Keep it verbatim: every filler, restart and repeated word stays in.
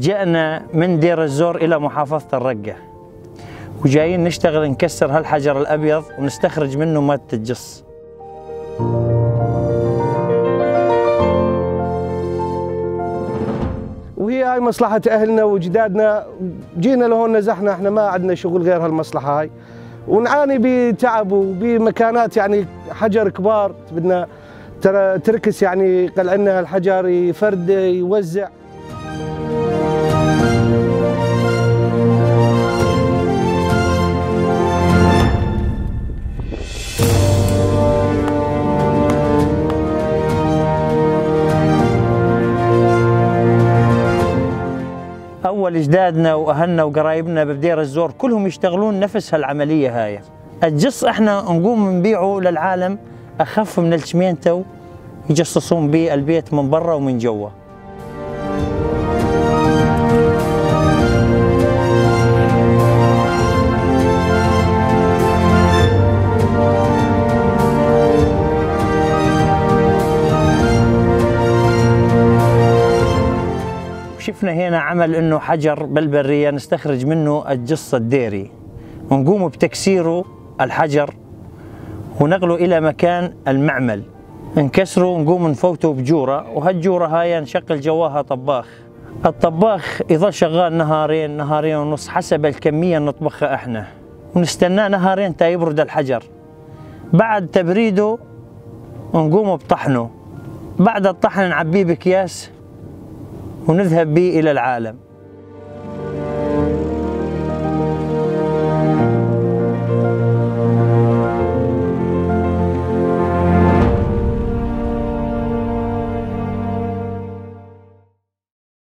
جئنا من دير الزور إلى محافظة الرقة، وجايين نشتغل نكسر هالحجر الأبيض ونستخرج منه مادة الجص. وهي هاي مصلحة أهلنا وجدادنا، جينا لهون نزحنا، احنا ما عندنا شغل غير هالمصلحة هاي، ونعاني بتعب وبمكانات يعني حجر كبار بدنا ترى تركس، يعني قلع لنا الحجر يفرد يوزع. أول أجدادنا وأهلنا وقرايبنا بدير الزور كلهم يشتغلون نفس هالعملية هاي. الجص احنا نقوم نبيعه للعالم أخف من الشمينتو، يجصصون به البيت من برا ومن جوا. شفنا هنا عمل انه حجر بالبرية نستخرج منه الجص الديري، ونقوم بتكسيره الحجر ونقله الى مكان المعمل، نكسره ونقوم نفوته بجورة، وهالجورة هاي نشغل جواها طباخ. الطباخ يظل شغال نهارين نهارين ونص حسب الكمية اللي نطبخها احنا، ونستناه نهارين تا يبرد الحجر. بعد تبريده نقوم بطحنه، بعد الطحن نعبيه بأكياس ونذهب به إلى العالم.